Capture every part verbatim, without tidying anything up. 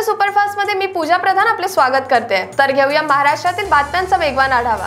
Superfast मध्ये मी पूजा प्रधान आपले स्वागत करते। तर घेऊया महाराष्ट्रातील बातम्यांचा वेगवान आढावा।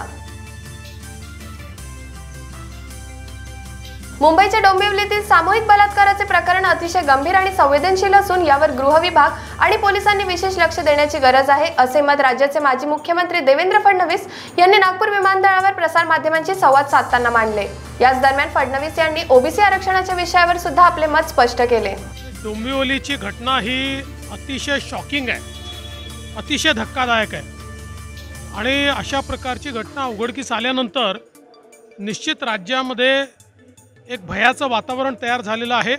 मुंबईच्या डोंबिवलीतील सामूहिक बलात्काराचे प्रकरण अतिशय गंभीर आणि संवेदनशील असून यावर गृह विभाग आणि पोलिसांनी विशेष लक्ष देण्याची गरज आहे, असे मत राज्याचे माजी मुख्यमंत्री देवेंद्र फडणवीस यांनी नागपूर विमानतळावर प्रसार माध्यमांशी संवाद साधताना मांडले। याच दरम्यान फडणवीस यांनी ओबीसी आरक्षणाच्या विषयावर सुद्धा आपले मत स्पष्ट केले। डोंबिवलीची घटना ही अतिशय शॉकिंग आहे, अतिशय धक्कादायक आहे आणि अशा प्रकारची घटना उघडकीस आल्यानंतर निश्चित राज्यामध्ये एक भयाचं वातावरण तयार झालेलं आहे।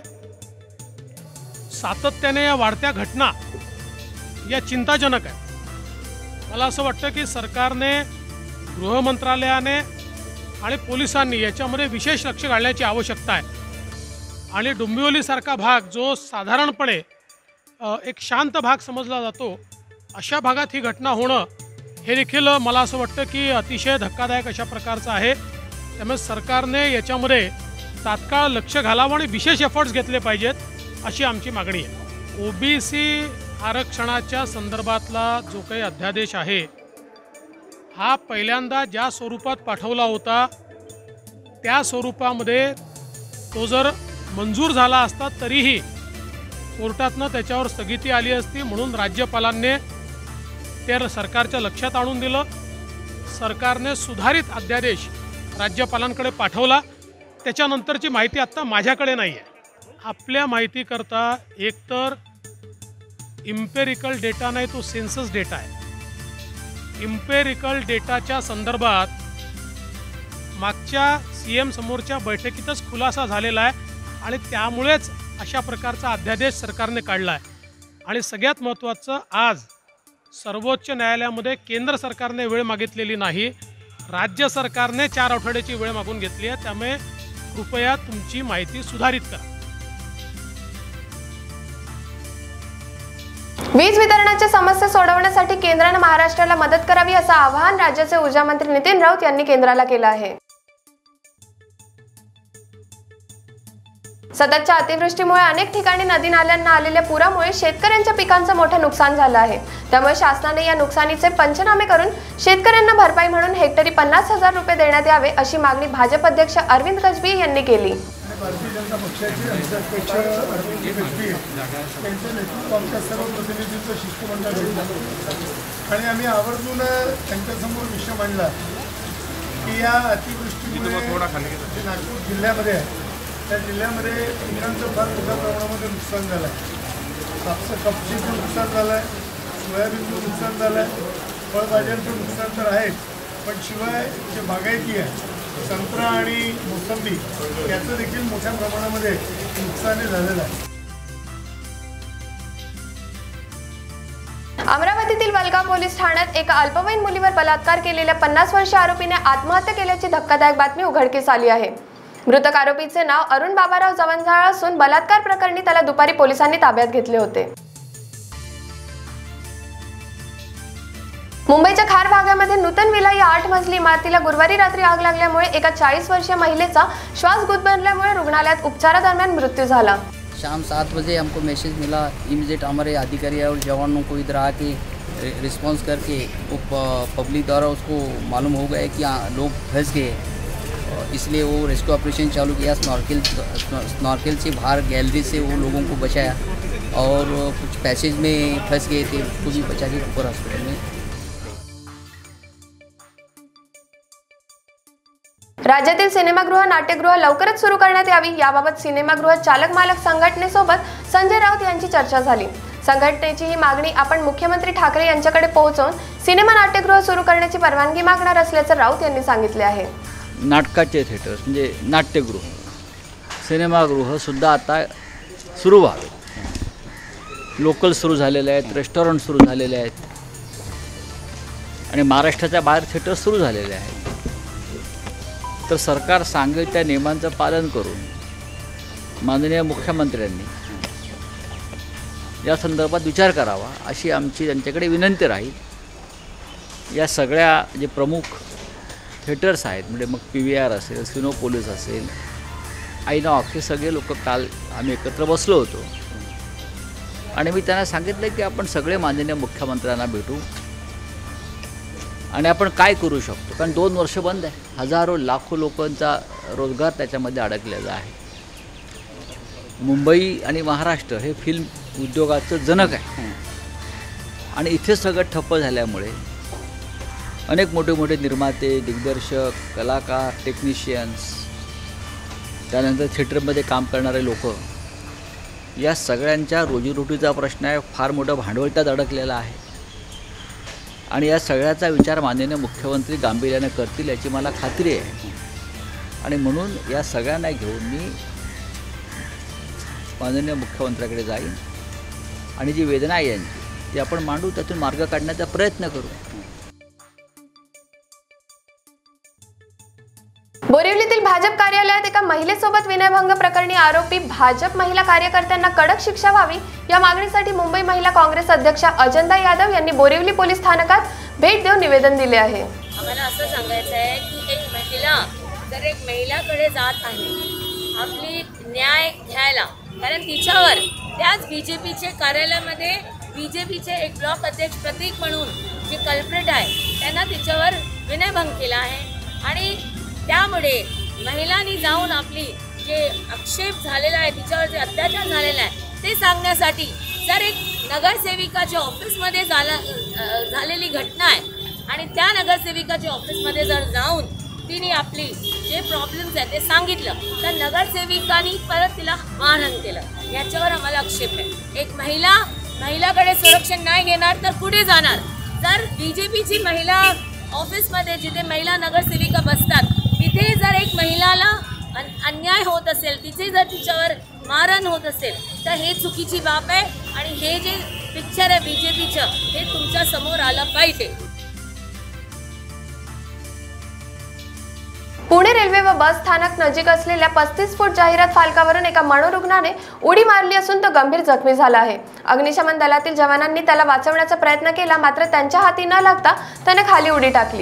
सातत्याने या वाढत्या घटना या चिंताजनक आहे। मला असं वाटतं की सरकारने, गृह मंत्रालयाने आणि पोलिसांनी याच्यामध्ये विशेष लक्ष घालण्याची आवश्यकता आहे आणि डोंबिवलीसारखा भाग जो साधारणपणे एक शांत भाग समजला जातो, अशा भागात ही घटना होणं हे देखील मला असं वाटतं की अतिशय धक्कादायक अशा प्रकारचं आहे। त्यामुळे सरकारने याच्यामध्ये तात्काळ लक्ष घालावं आणि विशेष एफर्ट्स घेतले पाहिजेत अशी आमची मागणी आहे। ओबीसी आरक्षणाच्या संदर्भातला जो काही अध्यादेश आहे हा पहिल्यांदा ज्या स्वरूपात पाठवला होता त्या स्वरूपामध्ये तो जर मंजूर झाला असता तरीही कोर्टातनं त्याच्यावर स्थगिती आली असती, म्हणून राज्यपालांनी ते सरकारच्या लक्षात आणून दिलं। सरकारने सुधारित अध्यादेश राज्यपालांकडे पाठवला, त्याच्यानंतरची माहिती आत्ता माझ्याकडे नाही आहे। आपल्या माहितीकरता एकतर इम्पेरिकल डेटा नाही तो सेन्सस डेटा आहे। इम्पेरिकल डेटाच्या संदर्भात मागच्या सी एम समोरच्या बैठकीतच खुलासा झालेला आहे आणि त्यामुळेच अशा प्रकारचा अध्यादेश सरकारने काढला आहे। आणि सगळ्यात महत्त्वाचं, आज सर्वोच्च न्यायालयामध्ये केंद्र सरकारने वेळ मागितलेली नाही, राज्य सरकारने चार आठवड्याची वेळ मागून घेतली आहे। त्यामुळे कृपया तुमची माहिती सुधारित करा। वीज वितरणाच्या समस्या सोडवण्यासाठी केंद्राने महाराष्ट्राला मदत करावी असं आवाहन राज्याचे ऊर्जा मंत्री नितीन राऊत यांनी केंद्राला केलं आहे। सततच्या अतिवृष्टीमुळे अनेक ठिकाणी नदी नाल्यांना आलेल्या पुरामुळे शेतकऱ्यांच्या पिकांचं मोठं नुकसान झालं आहे। त्यामुळे शासनाने या नुकसानीचे पंचनामे करून शेतकऱ्यांना भरपाई म्हणून हेक्टरी पन्नास हजार रुपये देण्यात यावे अशी मागणी भाजप अध्यक्ष अरविंद गजबी यांनी केली। भारतीय जनता पक्षाचे अध्यक्ष अरविंद गजबी यांच्या नेतृत्वात सर्व प्रतिनिधींचं शिष्टमंडळ भेटलं आणि आम्ही आवर्जून त्यांच्यासमोर विषय मांडला की या अतिवृष्टीमुळे नागपूर जिल्ह्यामध्ये आहे त्या जिल्ह्यामध्ये पिकांचं फार मोठ्या प्रमाणामध्ये नुकसान झालं आहे। कापसा कापशीचं नुकसान झालं आहे, सोयाबीनचं नुकसान झालं आहे, फळभाज्यांचं नुकसान तर आहेच, पण शिवाय जे बागायती आहे संत्रा आणि मोसंबी याचं देखील मोठ्या प्रमाणामध्ये नुकसान झालेलं आहे। अमरावतीतील वलगाव पोलीस ठाण्यात एका अल्पवयीन मुलीवर बलात्कार केलेल्या पन्नास वर्षीय आरोपीने आत्महत्या केल्याची धक्कादायक बातमी उघडकीस आली आहे। मृतक आरोपीचे नाव अरुण बाबाराव जवंजाळ असून बलात्कार प्रकरणी त्याला दुपारी पोलिसांनी ताब्यात घेतले होते। मुंबईच्या खार भागामध्ये नूतन विला या आठ मजली इमारतीला गुरुवारी रात्री आग लागल्यामुळे एका चाळीस वर्षीय महिलेचा श्वास गुदमरल्यामुळे रुग्णालयात उपचारादरम्यान मृत्यू झाला। शाम सात बजे हमको मैसेज मिला, इमीडिएट हमारे अधिकारी और जवानों को इधर आके रिस्पॉन्स करके पब्लिक द्वारा उसको मालूम हो गया कि लोग फंस गए, इसलिए वो रेस्क्यू ऑपरेशन चालू किया। स्नॉर्किल स्नॉर्किल से बाहर गैलरी से वो लोगों को बचाया और कुछ पैसेज में फंस गए थे उसको भी बचा के ऊपर हॉस्पिटल में। राज्यातील सिनेमागृह, नाट्यगृह लवकरच सुरू करण्यात यावी याबाबत सिनेमागृह चालक मालक संघटनेसोबत संजय राऊत यांची चर्चा झाली। संघटनेची ही मागणी आपण मुख्यमंत्री ठाकरे यांच्याकडे पोहोचवून सिनेमा नाट्यगृह सुरू करण्याची परवानगी मागणार असल्याचं राऊत यांनी सांगितले आहे। नाटकाचे थिएटर्स म्हणजे नाट्यगृह, सिनेमागृहसुद्धा आता सुरू व्हावे। लोकल सुरू झालेले आहेत, रेस्टॉरंट सुरू झालेले आहेत आणि महाराष्ट्राच्या बाहेर थिएटर सुरू झालेले आहेत। तर सरकार सांगेल त्या नियमांचं पालन करून माननीय मुख्यमंत्र्यांनी या संदर्भात विचार करावा अशी आमची त्यांच्याकडे विनंती राहील। या सगळ्या जे प्रमुख थिएटर्स आहेत म्हणजे मग पी व्ही आर असेल, सिनेपोलिस असेल, आयनॉक्स, हे सगळे लोक काल आम्ही एकत्र बसलो होतो आणि मी त्यांना सांगितलं की आपण सगळे माननीय मुख्यमंत्र्यांना भेटू आणि आपण काय करू शकतो, कारण दोन वर्ष बंद आहे, हजारो लाखो लोकांचा रोजगार त्याच्यामध्ये अडकलेला आहे. मुंबई आणि महाराष्ट्र हे फिल्म उद्योगाचं जनक आहे आणि इथे सगळं ठप्प झाल्यामुळे अनेक मोठे मोठे निर्माते, दिग्दर्शक, कलाकार, टेक्निशियन्स, त्यानंतर थिएटरमध्ये काम करणारे लोक, या सगळ्यांच्या रोजीरोटीचा प्रश्न आहे. फार मोठं भांडवल त्यात अडकलेलं आहे आणि या सगळ्याचा विचार माननीय मुख्यमंत्री गांभीर्याने करतील याची मला खात्री आहे. आणि म्हणून या सगळ्यांना घेऊन मी माननीय मुख्यमंत्र्याकडे जाईन आणि जी वेदना आहे यांची ती आपण मांडू, त्यातून मार्ग काढण्याचा प्रयत्न करू. बोरिवलीतील भाजप कार्यालयात एका महिलेसोबत विनयभंग प्रकरणी आरोपी भाजप महिला कार्यकर्त्यांना कडक शिक्षा व्हावी या मागणीसाठी मुंबई महिला काँग्रेस अध्यक्षा अजंता यादव यांनी बोरिवली पोलीस स्थानकात भेट देऊन निवेदन दिले आहे. आम्हाला असं सांगायचं आहे की एक महिला जर एक महिलाकडे जात आहे आपली न्याय घ्यायला, कारण तिच्यावर त्याच बी जे पीचे कार्यालयामध्ये बी जे पीचे एक ब्लॉक अध्यक्ष प्रतीक म्हणून जे कल्प्रेट आहे त्यांना तिच्यावर विनयभंग केला आहे आणि त्यामुळे महिलांनी जाऊन आपली जे आक्षेप झालेला आहे, तिच्यावर जे अत्याचार झालेला आहे ते सांगण्यासाठी जर एक नगरसेविकाच्या ऑफिसमध्ये झाला झालेली घटना आहे आणि त्या नगरसेविकाच्या ऑफिसमध्ये जर जाऊन तिने आपली जे प्रॉब्लेम्स आहेत ते सांगितलं तर नगरसेविकांनी परत तिला मारहाण केलं. याच्यावर आम्हाला आक्षेप आहे. एक महिला महिलाकडे संरक्षण नाही घेणार तर कुठे जाणार? जर बी जे पीची महिला ऑफिसमध्ये जिथे महिला नगरसेविका बसतात तिथे जर एक महिलाला अन्याय होत असेल, तिथे जर तिच्यावर मारहाण होत असेल तर हे चुकीची बाब आहे आणि हे जे पिक्चर आहे बी जे पीचं हे तुमच्या समोर आलं पाहिजे. पुणे रेल्वे व बस स्थानक नजीक असलेल्या पस्तीस फूट जाहिरात फालकावरून एका मनोरुग्णाने उडी मारली असून तो गंभीर जखमी झाला आहे. अग्निशमन दलातील जवानांनी त्याला वाचवण्याचा प्रयत्न केला, मात्र त्यांच्या हाती न लागता त्याने खाली उडी टाकली.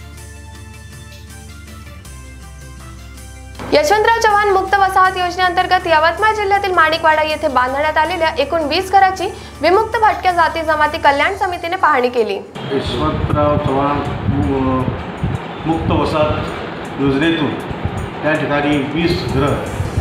यशवंतराव चव्हाण मुक्त वसाहत योजनेअंतर्गत यवतमाळ जिल्ह्यातील माणिकवाडा येथे बांधण्यात आलेल्या एकूण वीस घराची विमुक्त भटक्या जाती जमाती कल्याण समितीने पाहणी केली. यशवंतराव चव्हाण मुक्त वसाहत योजनेतून त्या ठिकाणी वीस घरं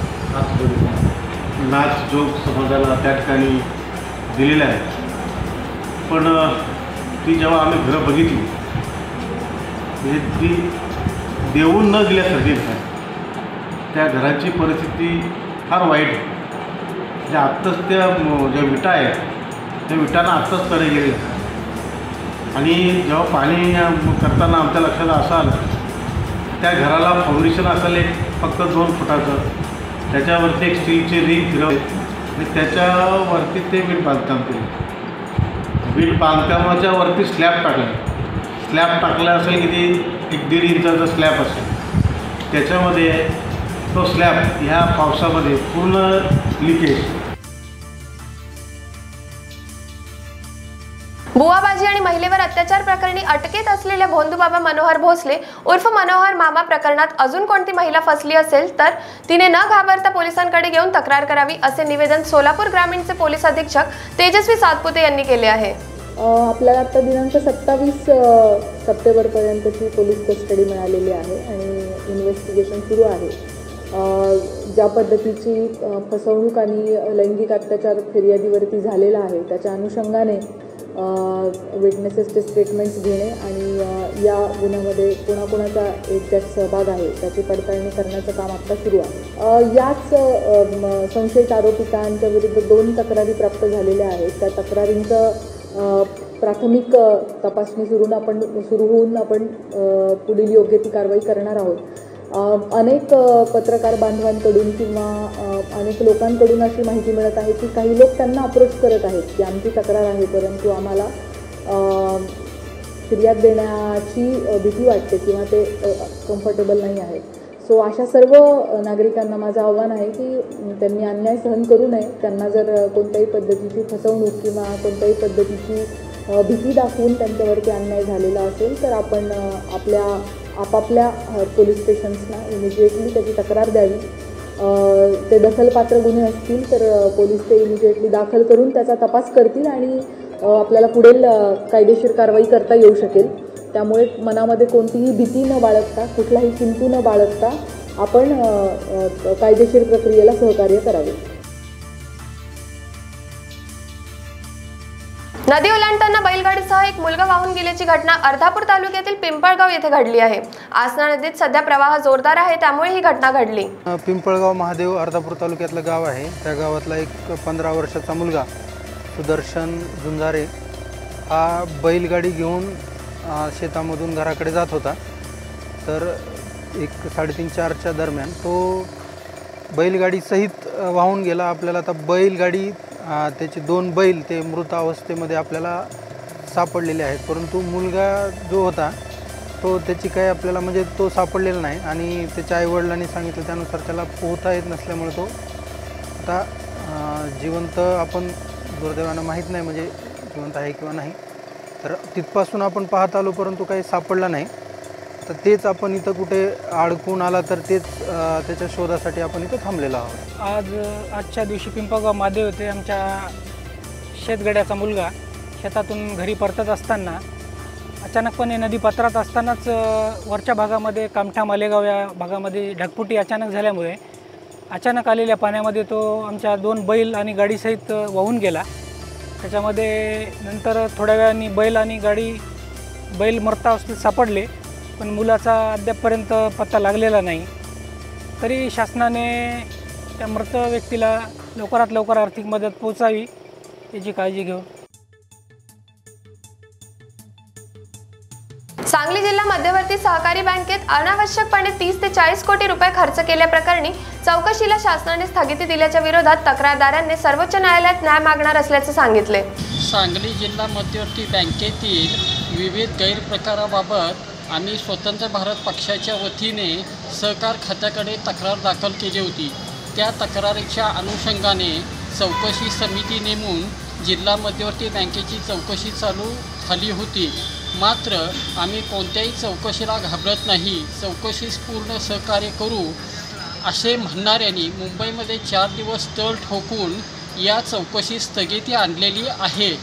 नाच जोग समाजाला त्या ठिकाणी दिलेलं आहे. पण ती जेव्हा आम्ही घरं बघितली म्हणजे ती देऊन न दिल्यासारखी आहे. त्या घराची परिस्थिती फार वाईट आहे. म्हणजे आत्ताच त्या ज्या विटा आहेत त्या विटांना आत्ताच तडे गेले आणि जेव्हा पाणी करताना आमच्या लक्षात असं आलं त्या घराला फाउंडेशन असेल एक फक्त दोन फुटाचं, त्याच्यावरती एक स्टीलचे रिंग फिरवले आणि त्याच्यावरती ते वीट बांधकाम केले. वीट बांधकामाच्या वरती स्लॅब टाकला. स्लॅब टाकला असेल किती एक दीड इंचाचा स्लॅब असेल, त्याच्यामध्ये तो स्लॅब ह्या पावसामध्ये पूर्ण लिकेज. बुवाबाजी आणि महिलेवर अत्याचार प्रकरणी अटकेत असलेल्या भोंदूबाबा मनोहर भोसले उर्फ मनोहर मामा प्रकरणात अजून कोणती महिला फसली असेल तर तिने न घाबरता पोलिसांकडे घेऊन तक्रार करावी, असे निवेदन सोलापूर ग्रामीणचे पोलीस अधीक्षक तेजस्वी सातपुते यांनी केले आहे. आपल्याला आता दिनांक सत्तावीस सप्टेंबरपर्यंतची पोलीस कस्टडी मिळालेली आहे आणि इन्व्हेस्टिगेशन सुरू आहे. ज्या पद्धतीची फसवणूक आणि लैंगिक अत्याचार फिर्यादीवरती झालेला आहे त्याच्या अनुषंगाने विटनेसेसचे स्टेटमेंट्स घेणे आणि या गुन्ह्यामध्ये कोणाकोणाचा एक्झॅक्ट सहभाग आहे त्याची पडताळणी करण्याचं काम आता सुरू आहे. याच संशयित आरोपितांच्या विरुद्ध दोन तक्रारी प्राप्त झालेल्या आहेत. त्या तक्रारींचं प्राथमिक तपासणी सुरू आपण सुरू होऊन आपण पुढील योग्य ती कारवाई करणार आहोत. अनेक पत्रकार बांधवांकडून किंवा अनेक लोकांकडून अशी माहिती मिळत आहे की काही लोक त्यांना अप्रोच करत आहेत की आमची तक्रार आहे परंतु आम्हाला फिर्याद देण्याची भीती वाटते किंवा ते कम्फर्टेबल नाही आहे. सो अशा सर्व नागरिकांना माझं आव्हान आहे की त्यांनी अन्याय सहन करू नये. त्यांना जर कोणत्याही पद्धतीची फसवणूक किंवा कोणत्याही पद्धतीची भीती दाखवून त्यांच्यावरती अन्याय झालेला असेल तर आपण आपल्या आपापल्या पोलीस स्टेशन्सना इमिजिएटली त्याची तक्रार द्यावी. ते दखलपात्र गुन्हे असतील तर पोलीस ते इमिजिएटली दाखल करून त्याचा तपास करतील आणि आपल्याला पुढील कायदेशीर कारवाई करता येऊ शकेल. त्यामुळे मनामध्ये कोणतीही भीती न बाळगता, कुठलाही किंतू न बाळगता आपण कायदेशीर प्रक्रियेला सहकार्य करावे. नदी ओलांडताना बैलगाडीसह एक मुलगा वाहून गेल्याची घटना अर्धापूर तालुक्यातील पिंपळगाव येथे घडली आहे. आसना नदीत सध्या प्रवाह जोरदार आहे, त्यामुळे ही घटना घडली. पिंपळगाव महादेव अर्धापूर तालुक्यातलं गाव आहे. त्या गावातला एक पंधरा वर्षाचा मुलगा सुदर्शन झुंजारे हा बैलगाडी घेऊन शेतामधून घराकडे जात होता. तर एक साडेतीन चारच्या दरम्यान तो बैलगाडीसहित वाहून गेला. आपल्याला आता बैलगाडी त्याचे दोन बैल ते मृत अवस्थेमध्ये आपल्याला सापडलेले आहेत, परंतु मुलगा जो होता तो त्याची काही आपल्याला म्हणजे तो सापडलेला नाही आणि त्याच्या आईवडिलांनी सांगितलं त्यानुसार त्याला पोहता येत नसल्यामुळे तो आता जिवंत आपण दुर्दैवानं माहीत नाही म्हणजे जिवंत आहे किंवा नाही. तर तिथपासून आपण पाहत आलो परंतु काही सापडला नाही. तर तेच आपण इथं कुठे अडकून आला तर तेच त्याच्या शोधासाठी आपण इथं थांबलेलो आहोत. आज आजच्या दिवशी पिंपळगाव महादेव येथे आमच्या शेतगड्याचा मुलगा शेतातून घरी परतत असताना अचानकपणे नदी पात्रात असतानाच वरच्या भागामध्ये कामठा मालेगाव या भागामध्ये ढगफुटी अचानक झाल्यामुळे अचानक आलेल्या पाण्यामध्ये तो आमच्या दोन बैल आणि गाडीसहित वाहून गेला. त्याच्यामध्ये नंतर थोड्या वेळाने बैल आणि गाडी बैल मरता अवस्थेत सापडले, पण मुलाचा अद्यापपर्यंत पत्ता लागलेला नाही. तरी शासनाने त्या मृत व्यक्तीला लवकरात लवकर आर्थिक मदत पोहोचावी याची काळजी घेऊ. सांगली जिल्हा मध्यवर्ती सहकारी बँकेत अनावश्यकपणे तीस ते चाळीस कोटी रुपये खर्च केल्याप्रकरणी चौकशीला शासनाने स्थगिती दिल्याच्या विरोधात तक्रारदारांनी सर्वोच्च न्यायालयात न्याय मागणार असल्याचे सांगितले. सांगली जिल्हा मध्यवर्ती बँकेतील विविध गैरप्रकाराबाबत आम्ही स्वतंत्र भारत पक्षाच्या वतीने सहकार खात्याकडे तक्रार दाखल केली होती. त्या तक्रारीच्या अनुषंगाने चौकशी समिती नेमून जिल्हा मध्यवर्ती बँकेची चौकशी चालू झाली होती. मात्र आम्ही कोणत्याही चौकशीला घाबरत नाही, चौकशीस पूर्ण सहकार्य करू असे म्हणणाऱ्यांनी मुंबईमध्ये चार दिवस तळ ठोकून या चौकशीस स्थगिती आणलेली आहे.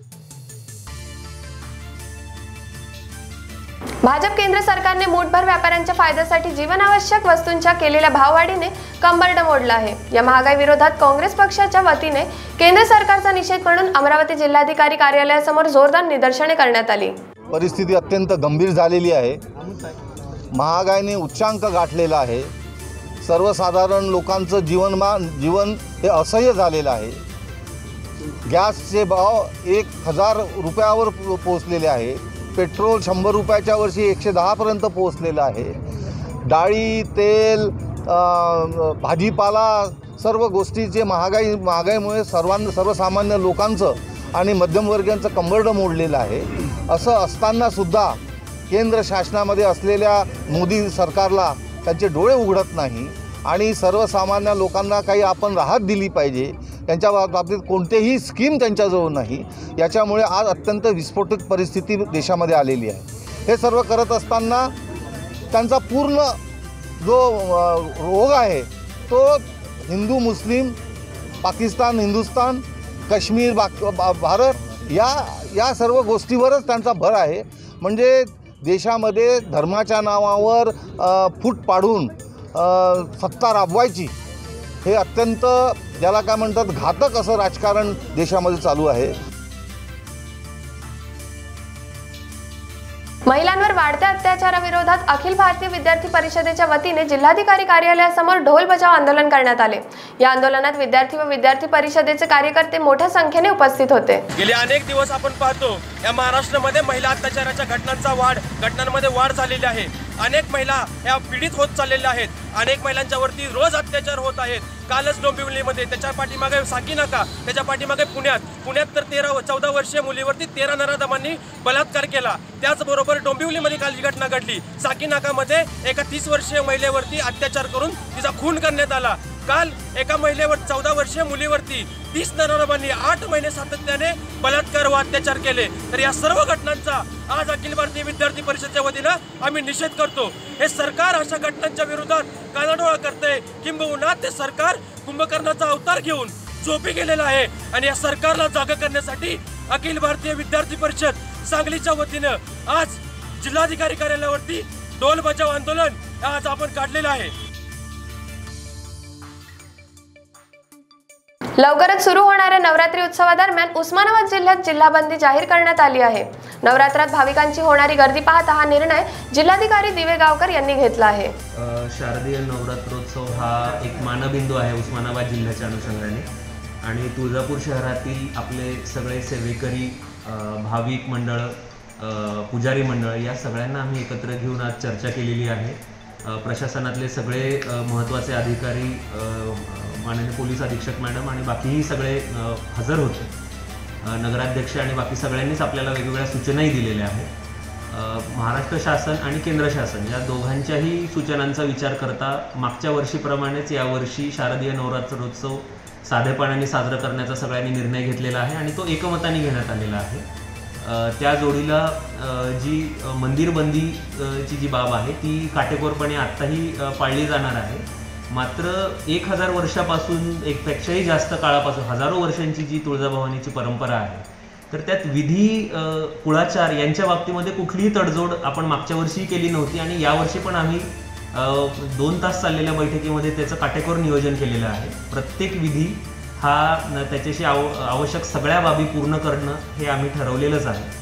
भाजप केंद्र सरकारने मूठभर व्यापाऱ्यांच्या फायद्यासाठी जीवनावश्यक वस्तूंच्या केलेल्या भाववाढीने कंबरड मोडला आहे. या महागाई विरोधात काँग्रेस पक्षाच्या वतीने केंद्र सरकारचा निषेध म्हणून अमरावती जिल्हाधिकारी कार्यालयासमोर जोरदार निदर्शने करण्यात आली. परिस्थिती अत्यंत गंभीर झालेली आहे. महागाईने उच्चांक गाठलेला आहे. सर्वसाधारण लोकांचं जीवनमान जीवन हे असह्य झालेलं आहे. गॅसचे भाव एक हजार रुपयावर पोहोचलेले आहे. पेट्रोल शंभर रुपयाच्या वर्षी एकशे दहापर्यंत पोहोचलेलं आहे. डाळी, तेल, भाजीपाला सर्व गोष्टीचे महागाई महागाईमुळे सर्वांना सर्वसामान्य लोकांचं आणि मध्यमवर्गीयांचं कंबरडं मोडलेलं आहे. असं असतानासुद्धा केंद्र शासनामध्ये असलेल्या मोदी सरकारला त्यांचे डोळे उघडत नाही आणि सर्वसामान्य लोकांना काही आपण राहत दिली पाहिजे, त्यांच्या बाबतीत कोणतेही स्कीम त्यांच्याजवळ नाही. याच्यामुळे आज अत्यंत विस्फोटित परिस्थिती देशामध्ये आलेली आहे. हे सर्व करत असताना त्यांचा पूर्ण जो रोग आहे तो हिंदू मुस्लिम, पाकिस्तान हिंदुस्तान, काश्मीर बा भारत या या सर्व गोष्टीवरच त्यांचा भर आहे. म्हणजे देशामध्ये धर्माच्या नावावर फूट पाडून सत्ता राबवायची हे अत्यंत ज्याला काय म्हणतात घातक असं राजकारण देशामध्ये चालू आहे. महिलांवर वाढत्या अत्याचाराविरोधात अखिल भारतीय विद्यार्थी परिषदेच्या वतीने जिल्हाधिकारी कार्यालयासमोर ढोल बजाव आंदोलन करण्यात आले. या आंदोलनात विद्यार्थी व विद्यार्थी परिषदेचे कार्यकर्ते मोठ्या संख्येने उपस्थित होते. गेले अनेक दिवस आपण पाहतो या महाराष्ट्रामध्ये महिला अत्याचाराच्या घटनांचा वाढ घटनांमध्ये वाढ झालेली आहे. अनेक महिला या पीडित होत चाललेल्या आहेत. अनेक महिलांच्यावरती रोज अत्याचार होत आहेत. कालच डोंबिवलीमध्ये, त्याच्या पाठीमागे साकीनाका, त्याच्या पाठीमागे पुण्यात पुण्यात तर तेरा चौदा वर्षीय मुलीवरती तेरा नराधमांनी बलात्कार केला. त्याचबरोबर डोंबिवलीमध्ये काल जी घटना घडली, साकीनाकामध्ये एका तीस वर्षीय महिलेवरती अत्याचार करून तिचा खून करण्यात आला. काल एका महिलेवर चौदा वर्षीय मुलीवरती तीस नराधमांनी आठ महिने सातत्याने बलात्कार व अत्याचार केले। तर या सर्व घटनांचा आज अखिल भारतीय विद्यार्थी परिषदेच्या वतीनं आम्ही निषेध करतो। हे सरकार अशा घटनांच्या विरोधात कानाडोळा करते, किंबहुना ते सरकार कुंभकर्णाचा अवतार घेऊन झोपी गेलेलं आहे आणि या सरकारला जागा करण्यासाठी अखिल भारतीय विद्यार्थी परिषद सांगलीच्या वतीनं आज जिल्हाधिकारी कार्यालयावरती ढोल बजाव आंदोलन आज आपण काढलेलं आहे। लवकरच सुरू होणाऱ्या नवरात्री उत्सवादरम्यान उस्मानाबाद जिल्ह्यात जिल्हाबंदी जाहीर करण्यात आली आहे। नवरात्रात भाविकांची होणारी गर्दी पाहता हा निर्णय जिल्हाधिकारी दिवेगावकर यांनी घेतला आहे। शारदीय नवरात्रोत्सव हा एक मानबिंदू आहे उस्मानाबाद जिल्ह्याच्या अनुषंगाने आणि तुळजापूर शहरातील आपले सगळे सेवेकरी, भाविक मंडळ, पुजारी मंडळ या सगळ्यांना आम्ही एकत्र घेऊन आज चर्चा केलेली आहे। प्रशासनातले सगळे महत्त्वाचे अधिकारी, माननीय पोलीस अधीक्षक मॅडम आणि बाकीही सगळे हजर होते। नगराध्यक्ष आणि बाकी सगळ्यांनीच आपल्याला वेगवेगळ्या सूचनाही दिलेल्या आहेत। महाराष्ट्र शासन आणि केंद्र शासन या दोघांच्याही सूचनांचा विचार करता मागच्या वर्षीप्रमाणेच यावर्षी शारदीय नवरात्रोत्सव साधेपणाने साजरा करण्याचा सगळ्यांनी निर्णय घेतलेला आहे आणि तो एकमताने घेण्यात आलेला आहे। त्या जोडीला जी मंदिरबंदीची जी बाब आहे ती काटेकोरपणे आत्ताही पाळली जाणार आहे। मात्र एक हजार वर्षापासून एकपेक्षाही जास्त काळापासून हजारो वर्षांची जी तुळजाभवानीची परंपरा आहे तर त्यात विधी, कुळाचार यांच्या बाबतीमध्ये कुठलीही तडजोड आपण मागच्या वर्षीही केली नव्हती आणि यावर्षी पण आम्ही दोन तास चाललेल्या बैठकीमध्ये त्याचं काटेकोर नियोजन केलेलं आहे। प्रत्येक विधी हा त्याच्याशी आव आवश्यक सगळ्या बाबी पूर्ण करणं हे आम्ही ठरवलेलंच आहे।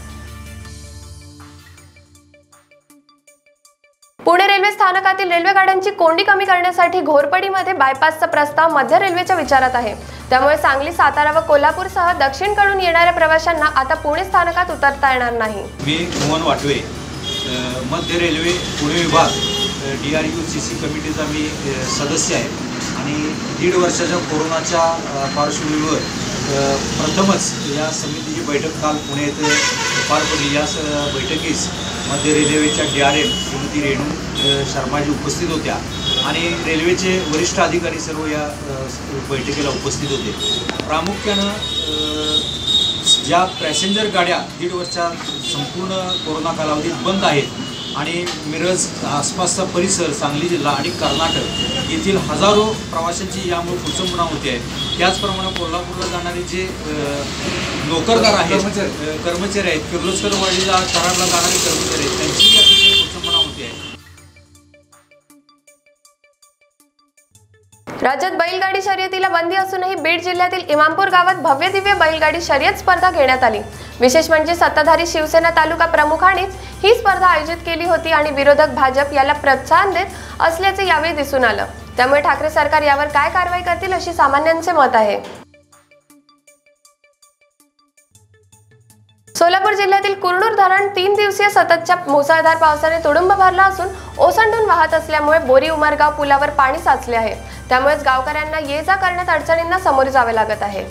पुणे रेल्वे स्थानकातील रेल्वे गाड्यांची कोंडी कमी करण्यासाठी घोरपडीमध्ये बायपासचा प्रस्ताव मध्य रेल्वेच्या विचारात आहे। त्यामुळे सांगली, सातारा व कोल्हापूरसह दक्षिणकडून येणाऱ्या प्रवाशांना आता पुणे स्थानकात उतरता येणार नाही। मी मोहन वाटवे, मध्य रेल्वे पुणे विभाग D R U C C कमिटीचा मी सदस्य आहे आणि दीड वर्षाच्या कोरोनाच्या पार्श्वभूमीवर प्रथमच या समितीची बैठक काल पुणे येथे पार पडली। या बैठकीस मध्य रेल्वेच्या D R M Shrimati Renu Sharmaji उपस्थित होत्या आणि रेल्वेचे वरिष्ठ अधिकारी सर्व या बैठकीला उपस्थित होते। प्रामुख्यानं ज्या पॅसेंजर गाड्या दीड वर्षात संपूर्ण कोरोना कालावधीत बंद आहेत आणि मिरज आसपासचा परिसर, सांगली जिल्हा आणि कर्नाटक येथील हजारो प्रवाशांची यामुळे कुचंबणा होते आहे। त्याचप्रमाणे कोल्हापूरला जाणारे जे नोकरदार आहेत, कर्मचारी आहेत, किर्लोस्करवाडीला कराडला जाणारे कर्मचारी आहेत त्यांची याची कुचंबणा होते आहे। राज्यात बैलगाडी शर्यतीला बंदी असूनही बीड जिल्ह्यातील इमामपूर गावात भव्य दिव्य बैलगाडी शर्यत स्पर्धा घेण्यात आली। विशेष म्हणजे सत्ताधारी शिवसेना तालुका प्रमुखांनीच ही स्पर्धा आयोजित केली होती आणि विरोधक भाजप याला प्रोत्साहन देत असल्याचे यावेळी दिसून आलं। त्यामुळे ठाकरे सरकार यावर काय कारवाई करतील अशी सामान्यांचे मत आहे। सोलापूर जिल्ह्यातील कुरनूर धरण तीन दिवसीय सततच्या मुसळधार पावसाने तुडुंब भरला असून ओसंडून वाहत असल्यामुळे बोरी उमरगाव पुलावर पाणी साचले आहे। त्यामुळेच गावकऱ्यांना ये जा करण्यात अडचणींना सामोरे जावे लागत आहे।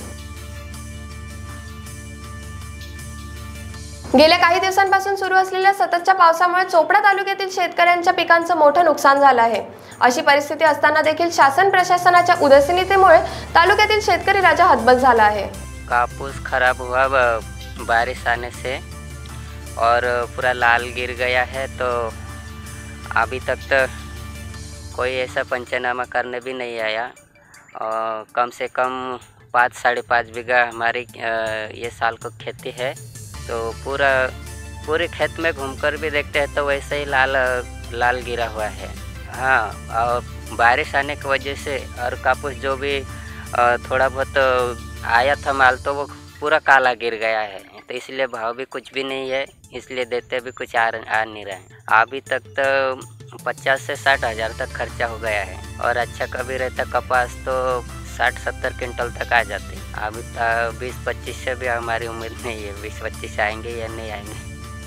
गेल्या काही दिवसांपासून सुरू असलेल्या सततच्या पावसामुळे चोपडा तालुक्यातील शेतकऱ्यांच्या पिकांचं मोठं नुकसान झालं आहे। अशी परिस्थिती असताना देखील शासन प्रशासनाच्या उदासीनतेमुळे तालुक्यातील शेतकरी राजा हतबल झाला आहे। कापूस खराब हुआ बारिश आने से और पूरा लाल गिर गया है, तो अभी तक तो कोई ऐसा पंचनामा करने भी नहीं आया। और कम से कम पाँच साढ़े पाँच बीघा हमारी ये साल को खेती है, तो पूरा पूरे खेत में घूमकर भी देखते हैं तो वैसे ही लाल लाल गिरा हुआ है। हाँ, और बारिश आने की वजह से और कापूस जो भी थोड़ा बहुत आया था माल तो वो पूरा काला गिर गया है, तो इसलिए भाव भी कुछ भी नहीं है, इसलिए देते भी कुछ आ, आ नहीं रहे। अभी तक तो पचास से साठ हज़ार तक खर्चा हो गया है और अच्छा कभी रहता कपास तो साठ सत्तर क्विंटल तक आ जाते। अभी बीस पच्चीस से भी हमारी उम्मीद नहीं है, बीस पच्चीस आएंगे या नहीं आएंगे।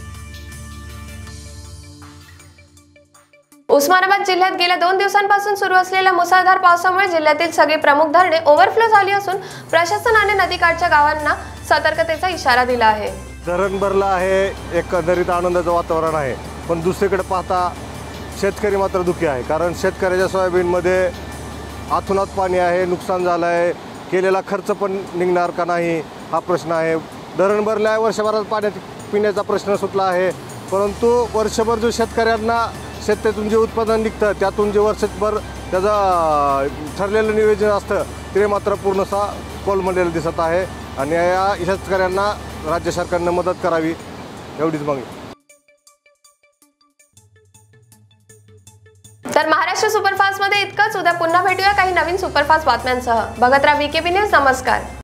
उस्मानाबाद जिल्ह्यात गेल्या दोन दिवसांपासून सुरू असलेल्या मुसळधार पावसामुळे जिल्ह्यातील सगळी प्रमुख धरणे ओव्हरफ्लो झाली असून प्रशासनाने नदीकाठच्या गावांना सतर्कतेचा इशारा दिला आहे। धरण भरलं आहे, एकंदरीत आनंदाचं वातावरण आहे, पण दुसरीकडे पाहता शेतकरी मात्र दुःखी आहे, कारण शेतकऱ्याच्या सोयाबीनमध्ये अथुनात पाणी आहे, नुकसान झालं आहे, केलेला खर्च पण निघणार का नाही हा प्रश्न आहे. धरण भरलं आहे, वर्षभरात पाण्यात पिण्याचा प्रश्न सुटला आहे, परंतु वर्षभर जो शेतकऱ्यांना शेतातून जे उत्पादन निघतं त्यातून जे वर्षभर त्याचं ठरलेलं नियोजन असतं ते मात्र पूर्णतः कोलमडलेलं दिसत आहे. आणि या शेतकऱ्यांना राज्य सरकारनं मदत करावी एवढीच मागणी. तर महाराष्ट्र सुपरफास्ट मध्ये इतकंच. उद्या पुन्हा भेटूया काही नवीन सुपरफास्ट बातम्यांसह. बघत राहा व्हीकेबी न्यूज. नमस्कार.